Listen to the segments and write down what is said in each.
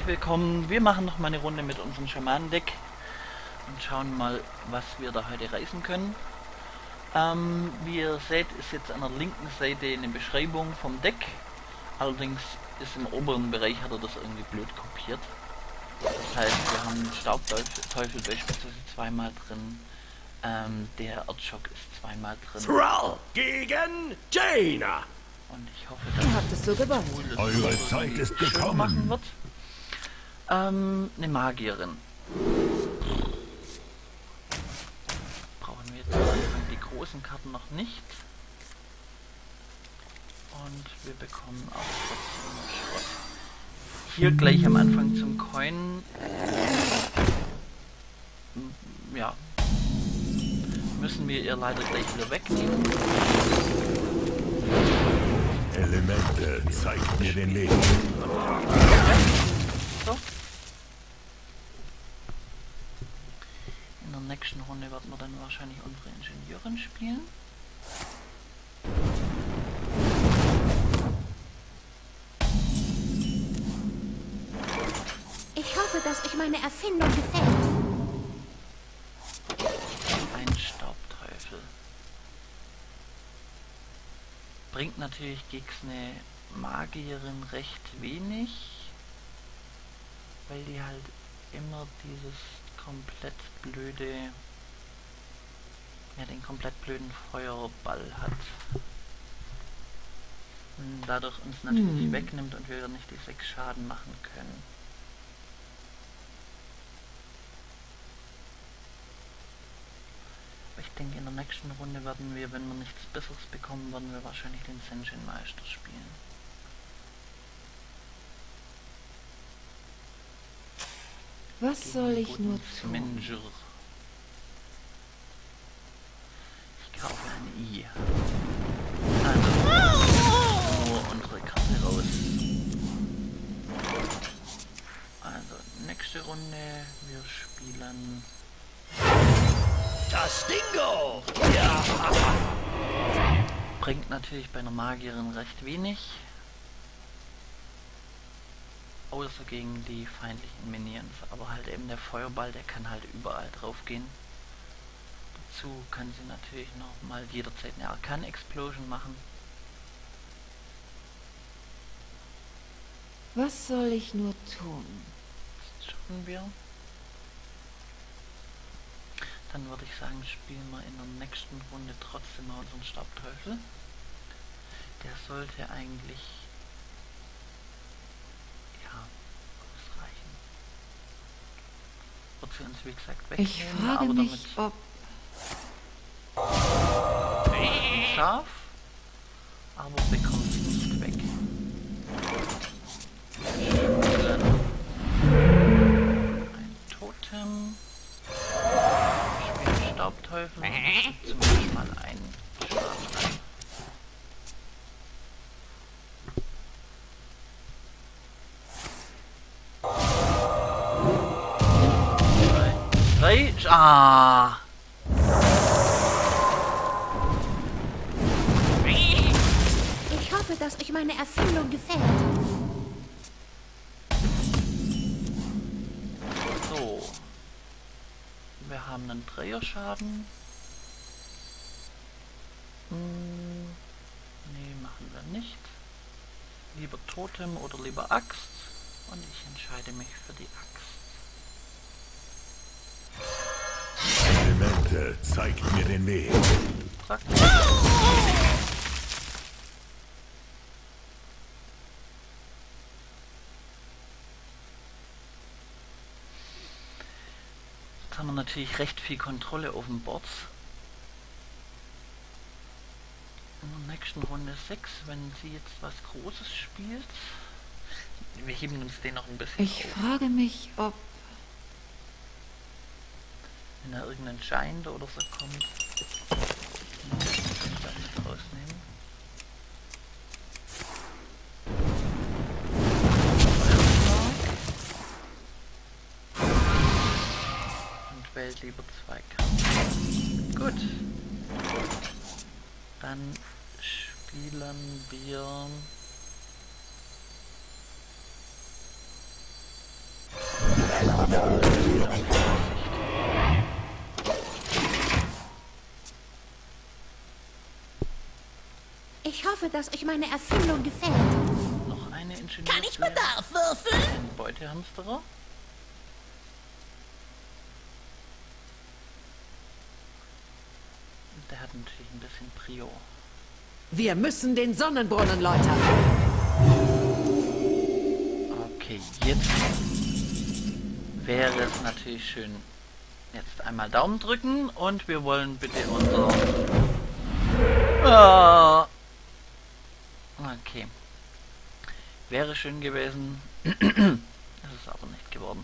willkommen. Wir machen noch mal eine Runde mit unserem Schamanendeck und schauen mal, was wir da heute reißen können. Wie ihr seht, ist jetzt an der linken Seite eine Beschreibung vom Deck. Allerdings ist im oberen Bereich, hat er das irgendwie blöd kopiert. Das heißt, wir haben Staubteufel beispielsweise zweimal drin. Der Erdschock ist zweimal drin. Thrall gegen Jaina. Und ich hoffe, dass Ihr habt es so gewollt. Eure Zeit ist gekommen. Machen wird. Eine Magierin. Brauchen wir jetzt am Anfang die großen Karten noch nicht. Und wir bekommen auch trotzdem noch Schrott. Hier gleich am Anfang zum Coin. Ja. Müssen wir ihr leider gleich wieder wegnehmen. Elemente, zeigt mir den Weg. So. In der nächsten Runde werden wir dann wahrscheinlich unsere Ingenieurin spielen. Ich hoffe, dass euch meine Erfindung gefällt. Ein Staubteufel. Bringt natürlich gegen eine Magierin recht wenig, weil die halt immer dieses komplett blöde, ja, den komplett blöden Feuerball hat. Und dadurch uns natürlich wegnimmt und wir nicht die 6 Schaden machen können. Ich denke, in der nächsten Runde werden wir, wenn wir nichts Besseres bekommen, werden wir wahrscheinlich den Senshin Meister spielen. Was soll ich Guten nur tun? Smenger. Ich kaufe ein I. Also, nur unsere Karte raus. Also, nächste Runde, wir spielen Das Dingo! Ja! bringt natürlich bei einer Magierin recht wenig. Außer gegen die feindlichen Minions. Aber halt eben der Feuerball, der kann halt überall drauf gehen. Dazu kann sie natürlich noch mal jederzeit eine Arcane Explosion machen. Was soll ich nur tun? Das schaffen wir. Dann würde ich sagen, spielen wir in der nächsten Runde trotzdem mal unseren Staubteufel. Der sollte eigentlich ausreichen. Wird sie uns wie gesagt wegnehmen, Ich frage aber mich, ob... damit scharf, aber bekommt sie nicht weg. Ein Totem. Spielen Staubteufel und zumindest mal einen Schaden rein. Drei. Ah! Ich hoffe, dass euch meine Erfindung gefällt. So. Wir haben einen Dreierschaden. Nee, machen wir nicht. Lieber Totem oder lieber Axt. Und ich entscheide mich für die Axt. Elemente, zeigt mir den Weg. Praktisch. Jetzt haben wir natürlich recht viel Kontrolle auf dem Board. In der nächsten Runde 6, wenn sie jetzt was Großes spielt. Wir heben uns den noch ein bisschen Ich auf. frage mich, ob... Wenn da irgendein Giant oder so kommt. Nee, das kann ich da nicht rausnehmen. Und wählt lieber 2 Karten. Gut. Dann spielen wir wir alles wieder mit Vorsicht. Ich hoffe, dass euch meine Erfindung gefällt. Noch eine Ingenieur. Kann ich Bedarf würfeln? Ein Beutehamsterer. Der hat natürlich ein bisschen Prio. Wir müssen den Sonnenbrunnen läutern. Okay, jetzt wäre es natürlich schön. Jetzt einmal Daumen drücken und wir wollen bitte unser... Okay. Wäre schön gewesen. Das ist aber nicht geworden.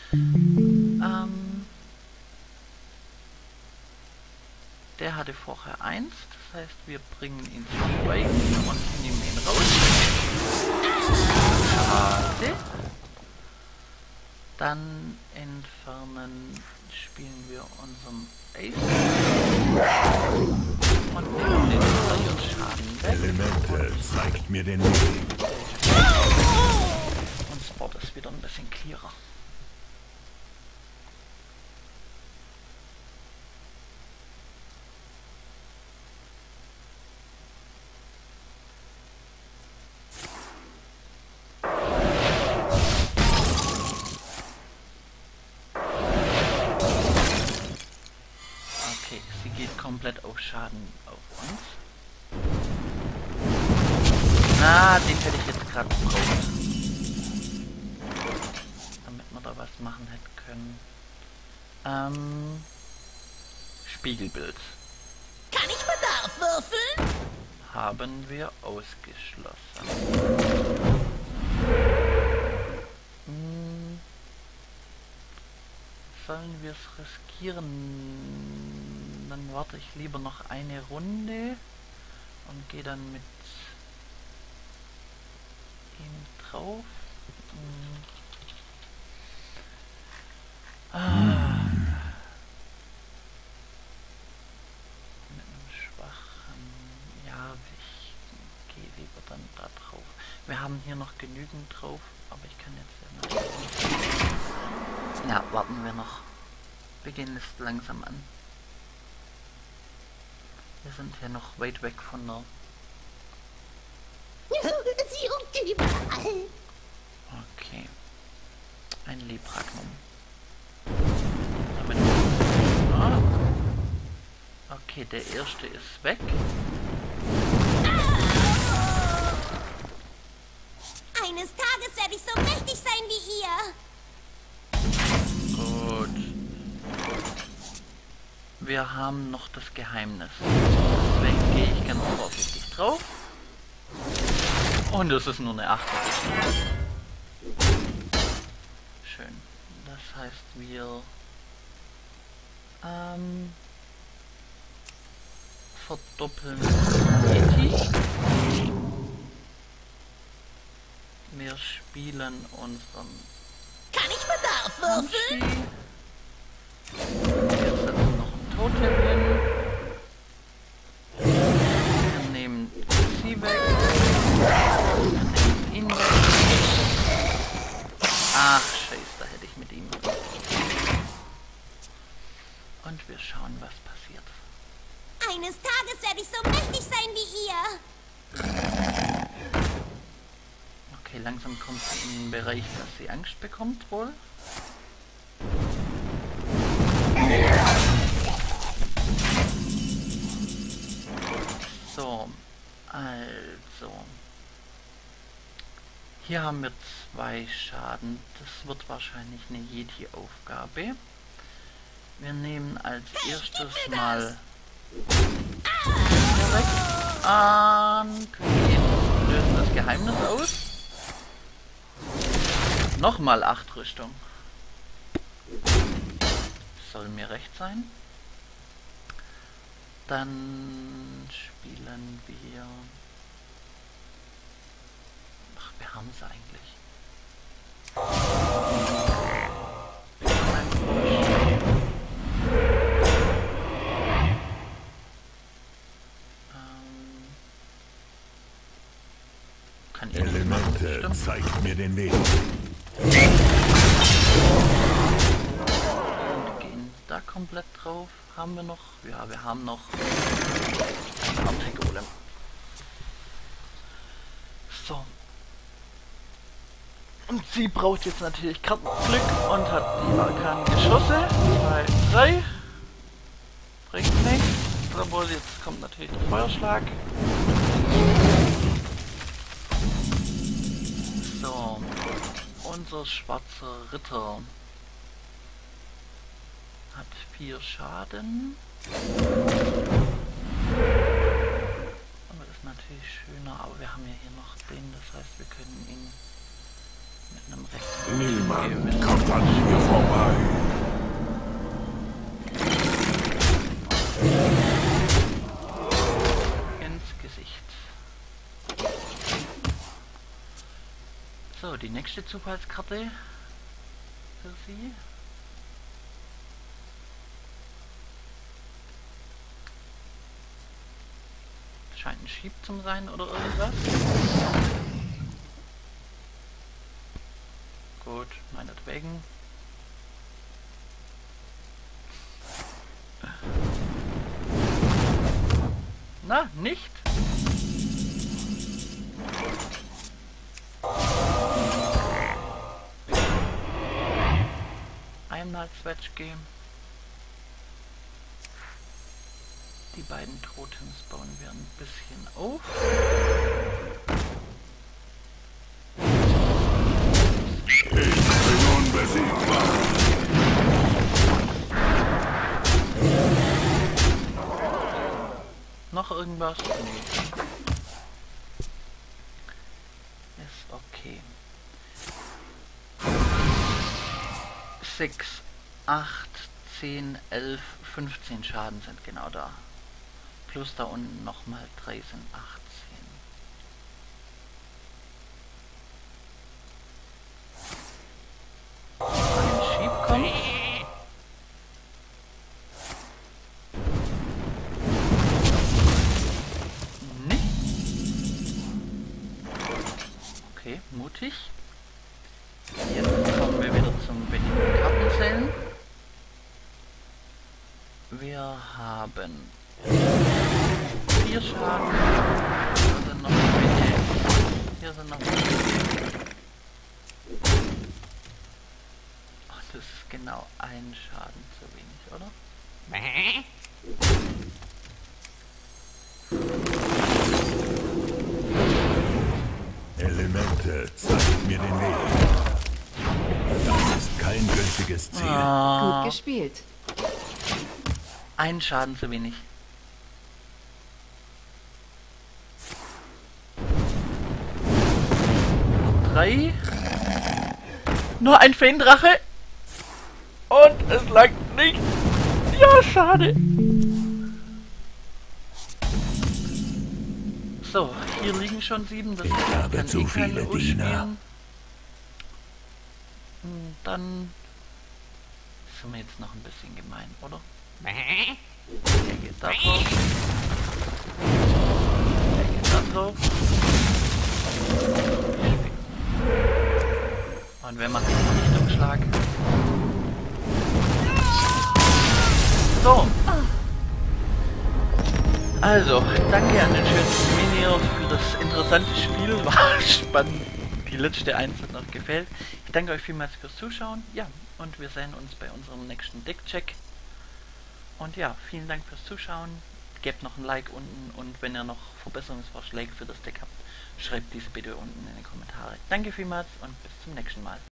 Der hatte vorher 1, das heißt wir bringen ihn zum Schweigen und nehmen ihn raus. Schade. Dann entfernen, spielen wir unseren Ace und nehmen den Feuerschaden weg. Elemente, zeigt mir den Weg. Und Spot ist wieder ein bisschen clearer. Komplett auf Schaden auf uns. Na, den hätte ich jetzt gerade gebraucht. Damit wir da was machen hätten können. Spiegelbild. Kann ich Bedarf würfeln? Haben wir ausgeschlossen. Sollen wir es riskieren? Dann warte ich lieber noch eine Runde und gehe dann mit ihm drauf. Mit einem schwachen... Ja, ich gehe lieber dann da drauf. Wir haben hier noch genügend drauf, aber ich kann jetzt ja noch... Ja, warten wir noch. Wir gehen jetzt langsam an. Wir sind hier noch weit weg von der... Sie ruht überall. Okay. Ein Lebragnum. Damit... Okay, der erste ist weg. Eines Tages werde ich so mächtig sein wie ihr. Gut. Wir haben noch das Geheimnis. Deswegen gehe ich ganz vorsichtig drauf. Und es ist nur eine 8. Schön. Das heißt, wir verdoppeln Yeti. Wir spielen unseren Kann ich Bedarf würfeln? Wir setzen noch ein Totem hin. Wir nehmen sie weg. Wir nehmen ihn weg. Ach, scheiße, da hätte ich mit ihm. Und wir schauen, was passiert. Eines Tages werde ich so mächtig sein wie ihr. Okay, langsam kommt sie in den Bereich, dass sie Angst bekommt, wohl. So, also. Hier haben wir 2 Schaden. Das wird wahrscheinlich eine Yeti-Aufgabe. Wir nehmen als erstes mal hier weg und lösen das Geheimnis aus. Nochmal 8 Rüstung. Soll mir recht sein. Dann spielen wir... Ach, wir haben es eigentlich. Kann Elemente, zeigt mir den Weg. komplett drauf. Haben wir noch? Ja, wir haben noch einen Artek-Golem. So. Und sie braucht jetzt natürlich Kartenglück und hat die arkanen Geschosse. 2, 3. Bringt nichts. Obwohl, jetzt kommt natürlich der Feuerschlag. So. Unser schwarzer Ritter hat 4 Schaden. Aber das ist natürlich schöner, aber wir haben ja hier noch den, das heißt wir können ihn mit einem rechten Niemand kommt an mir vorbei. ins Gesicht. So, die nächste Zufallskarte für sie. Scheint ein Schieb zu sein oder irgendwas. Gut, meinetwegen. Na, nicht? Einmal Swatch Game. Die beiden Totems bauen wir ein bisschen auf. Ich bin unbesiegbar. Noch irgendwas? Nee. Ist okay. 6, 8, 10, 11, 15 Schaden sind genau da. Plus da unten nochmal 3 sind 18. Ein Schieb kommt. Okay, mutig. Jetzt kommen wir wieder zum beliebten Kartenzählen. Wir haben 4 Schaden. Hier sind noch welche. Hier sind noch welche. Oh, das ist genau ein Schaden zu wenig, oder? Elemente, zeigt mir den Weg. Das ist kein günstiges Ziel. Gut gespielt. Ein Schaden zu wenig. Drei. Nur ein Feendrache. Und es langt nicht. Ja, schade. So, hier liegen schon 7. Das Ich habe kann zu keine viele U Diener. spielen. Dann sind wir jetzt noch ein bisschen gemein, oder? Der geht da drauf. Der geht da drauf. Und wer macht den Vernichtungsschlag? So. Also, danke an den schönen Minier für das interessante Spiel. War spannend. Die letzte Eins hat noch gefällt. Ich danke euch vielmals fürs Zuschauen. Ja, und wir sehen uns bei unserem nächsten Deckcheck. Und ja, vielen Dank fürs Zuschauen. Gebt noch ein Like unten und wenn ihr noch Verbesserungsvorschläge für das Deck habt, schreibt diese bitte unten in die Kommentare. Danke vielmals und bis zum nächsten Mal.